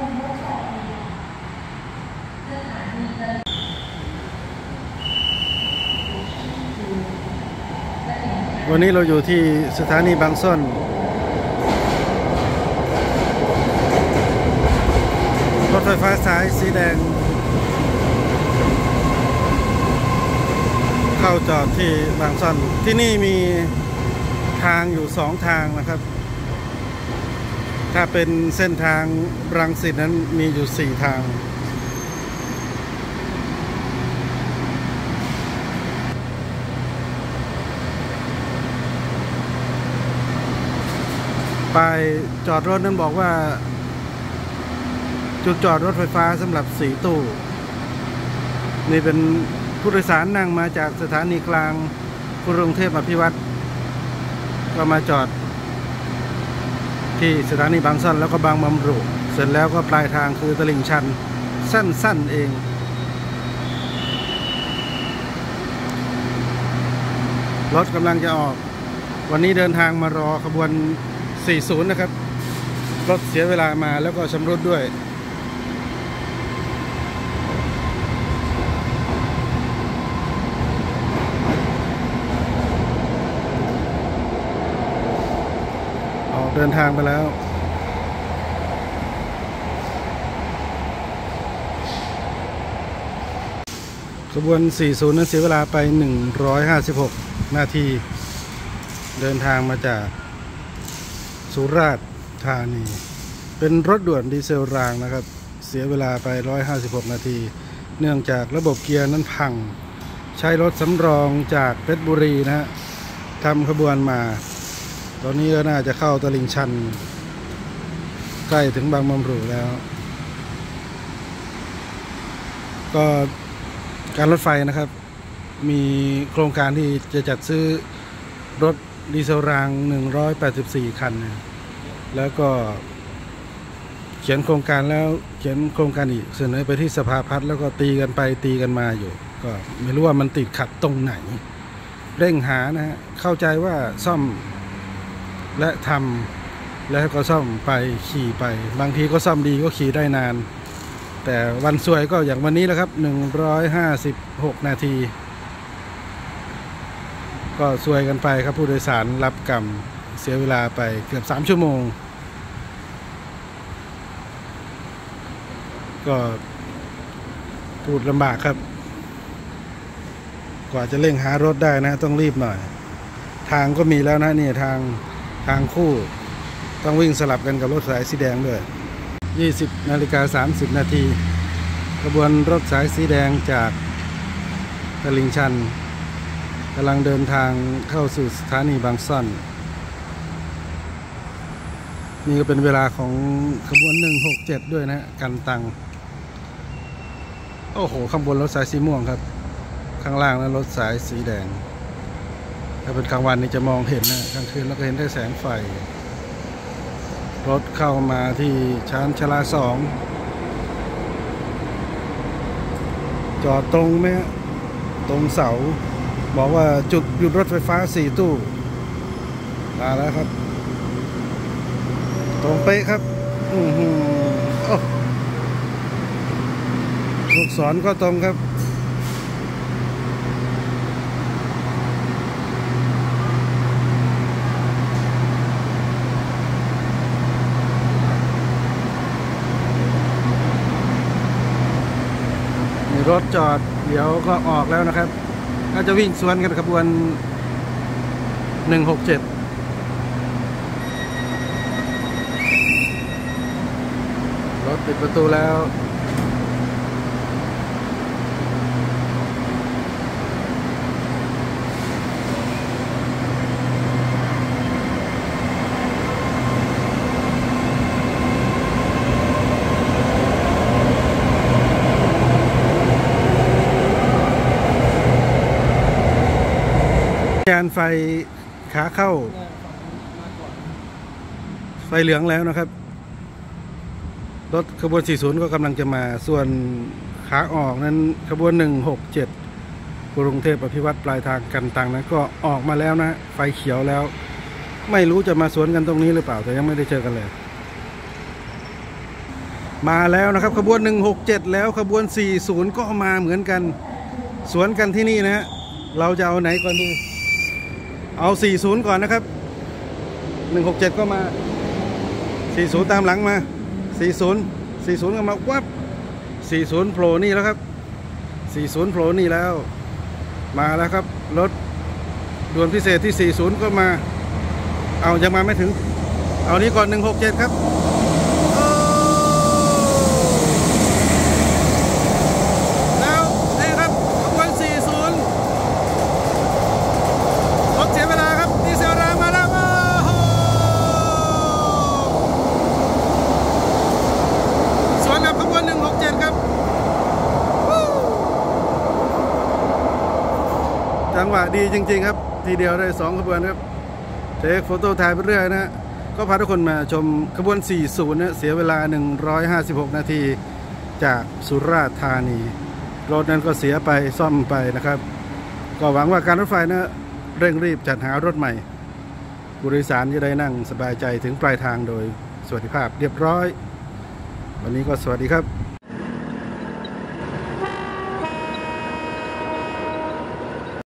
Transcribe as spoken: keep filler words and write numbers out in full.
วันนี้เราอยู่ที่สถานีบางซ่อนรถไฟฟ้าสายสีแดงเข้าจอดที่บางซ่อนที่นี่มีทางอยู่สองทางนะครับถ้าเป็นเส้นทางรังสิตนั้นมีอยู่สี่ทางป้ายจอดรถนั้นบอกว่าจุดจอดรถไฟฟ้าสำหรับสี่ตู้นี่เป็นผู้โดยสารนั่งมาจากสถานีกลางกรุงเทพอภิวัตรก็มาจอดที่สถานีบางซ่อนแล้วก็บางบำรุเสร็จแล้วก็ปลายทางคือตลิ่งชันสั้นๆเองรถกำลังจะออกวันนี้เดินทางมารอขบวนสี่สิบนะครับรถเสียเวลามาแล้วก็ชำรุดด้วยออกเดินทางไปแล้วขบวนสี่สิบนั้นเสียเวลาไปหนึ่งร้อยห้าสิบหกนาทีเดินทางมาจากสุราษฎร์ธานีเป็นรถด่วนดีเซลรางนะครับเสียเวลาไปหนึ่งร้อยห้าสิบหกนาทีเนื่องจากระบบเกียร์นั้นพังใช้รถสำรองจากเพชรบุรีนะฮะทำขบวนมาตอนนี้ก็น่าจะเข้าตลิ่งชันใกล้ถึงบางบำรุแล้วก็การรถไฟนะครับมีโครงการที่จะจัดซื้อรถดีเซลรางหนึ่งร้อยแปดสิบสี่คันแล้วก็เขียนโครงการแล้วเขียนโครงการอีกเสนอไปที่สภาพัฒน์แล้วก็ตีกันไปตีกันมาอยู่ก็ไม่รู้ว่ามันติดขัดตรงไหนเร่งหานะฮะเข้าใจว่าซ่อมและทำแล้วก็ซ่อมไปขี่ไปบางทีก็ซ่อมดีก็ขี่ได้นานแต่วันสวยก็อย่างวันนี้แหละครับหนึ่งร้อยห้าสิบหกนาทีก็ซวยกันไปครับผู้โดยสารรับกรรมเสียเวลาไปเกือบสามชั่วโมงก็พูดลำบากครับกว่าจะเร่งหารถได้นะต้องรีบหน่อยทางก็มีแล้วนะนี่ทางทางคู่ต้องวิ่งสลับกันกับรถสายสีแดงด้วยยี่สิบนาฬิกาสามสิบนาทีขบวนรถสายสีแดงจากตลิ่งชันกำลังเดินทางเข้าสู่สถานีบางซ่อนนี่ก็เป็นเวลาของขบวนหนึ่งหกเจ็ดด้วยนะกันตังโอ้โหข้างบนรถสายสีม่วงครับข้างล่างนั้นรถสายสีแดงถ้าเป็นกลางวันนี่จะมองเห็นนะกลางคืนเราก็เห็นได้แสงไฟรถเข้ามาที่ชานชลาสองจอดตรงไหมตรงเสาบอกว่าจุดหยุดรถไฟฟ้าสี่ตู้มาแล้วครับตรงเป๊ะครับอือหือลูกศรก็ตรงครับมีรถจอดเดี๋ยวก็ออกแล้วนะครับก็จะวิ่งสวนกันขบวนหนึ่งหกเจ็ดรถปิดประตูแล้วสัญญาณไฟขาเข้าไฟเหลืองแล้วนะครับรถขบวนสี่สิบก็กำลังจะมาส่วนขาออกนั้นขบวนหนึ่งหกเจ็ดกรุงเทพอภิวัตรปลายทางกันตังนั้นก็ออกมาแล้วนะไฟเขียวแล้วไม่รู้จะมาสวนกันตรงนี้หรือเปล่าแต่ยังไม่ได้เจอกันเลยมาแล้วนะครับขบวนหนึ่งหกเจ็ดแล้วขบวนสี่สิบก็มาเหมือนกันสวนกันที่นี่นะฮะเราจะเอาไหนก่อนดีเอาสี่สิบก่อนนะครับหนึ่งหกเจ็ดก็มาสี่สิบตามหลังมาสี่สิบ สี่สิบก็มาวับสี่สิบโผล่นี่แล้วครับสี่สิบโผล่นี่แล้วมาแล้วครับรถด่วนพิเศษที่สี่สิบก็มาเอายังมาไม่ถึงเอานี้ก่อนหนึ่งหกเจ็ดครับแล้วนี่ครับขบวนสี่สิบรถเสียเวลาครับดีเซลรามาแล้วสวนกับขบวนหนึ่งหกเจ็ดครับจังหวะดีจริงๆครับทีเดียวได้สองขบวนครับเทคโฟโต้ถ่ายไปเรื่อยนะก็พาทุกคนมาชมขบวนสี่สิบนะเสียเวลาหนึ่งร้อยห้าสิบหกนาทีจากสุราษฎร์ธานีรถนั้นก็เสียไปซ่อมไปนะครับก็หวังว่าการรถไฟนะเร่งรีบจัดหารถใหม่ผู้โดยสารจะได้นั่งสบายใจถึงปลายทางโดยสวัสดิภาพเรียบร้อยวันนี้ก็สวัสดีครับ